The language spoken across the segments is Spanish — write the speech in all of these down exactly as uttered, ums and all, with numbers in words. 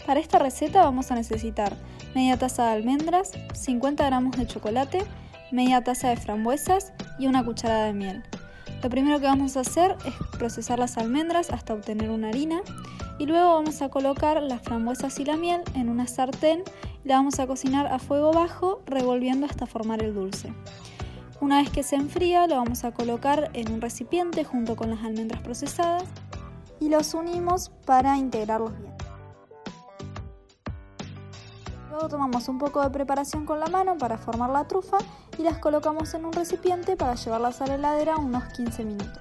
Para esta receta vamos a necesitar media taza de almendras, cincuenta gramos de chocolate, media taza de frambuesas y una cucharada de miel. Lo primero que vamos a hacer es procesar las almendras hasta obtener una harina y luego vamos a colocar las frambuesas y la miel en una sartén y la vamos a cocinar a fuego bajo revolviendo hasta formar el dulce. Una vez que se enfría lo vamos a colocar en un recipiente junto con las almendras procesadas y los unimos para integrarlos bien. Luego tomamos un poco de preparación con la mano para formar la trufa y las colocamos en un recipiente para llevarlas a la heladera unos quince minutos.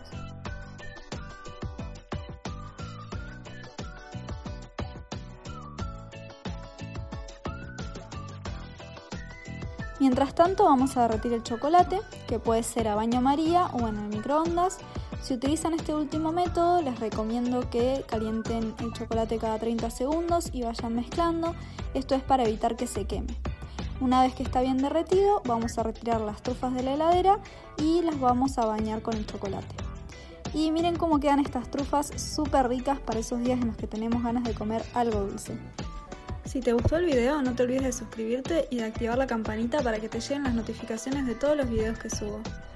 Mientras tanto vamos a derretir el chocolate, que puede ser a baño María o en el microondas. Si utilizan este último método, les recomiendo que calienten el chocolate cada treinta segundos y vayan mezclando. Esto es para evitar que se queme. Una vez que está bien derretido, vamos a retirar las trufas de la heladera y las vamos a bañar con el chocolate. Y miren cómo quedan estas trufas súper ricas para esos días en los que tenemos ganas de comer algo dulce. Si te gustó el video, no te olvides de suscribirte y de activar la campanita para que te lleguen las notificaciones de todos los videos que subo.